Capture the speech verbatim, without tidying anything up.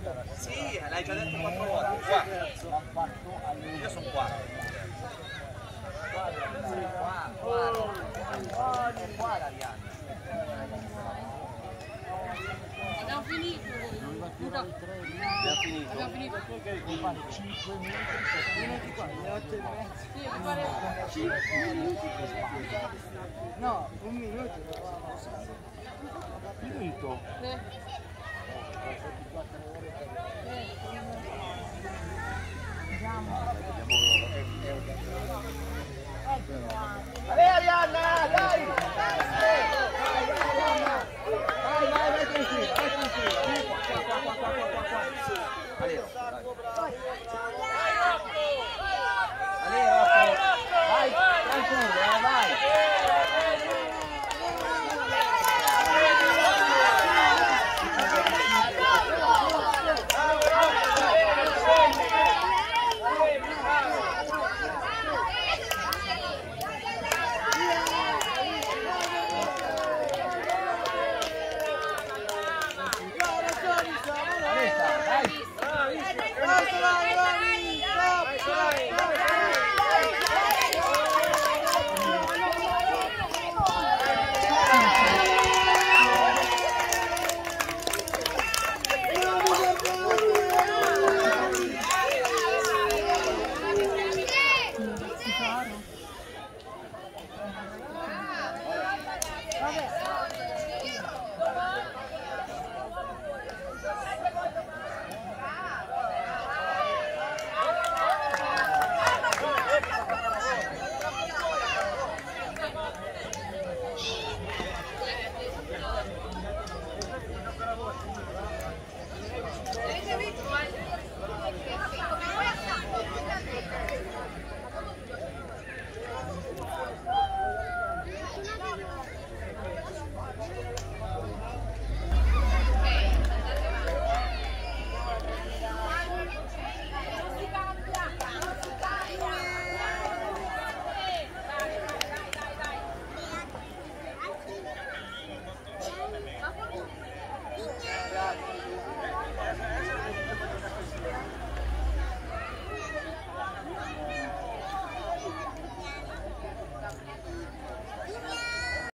Sì, l'hai già detto quattro volte. Qua. Io sono qua. Qua, qua, qua, qua l'Arianna. Abbiamo finito. Abbiamo finito. Abbiamo finito. cinque minuti, minuti qua, le otto e mezza. Sì, mi pare cinque minuti. No, un minuto. Finito. Sì.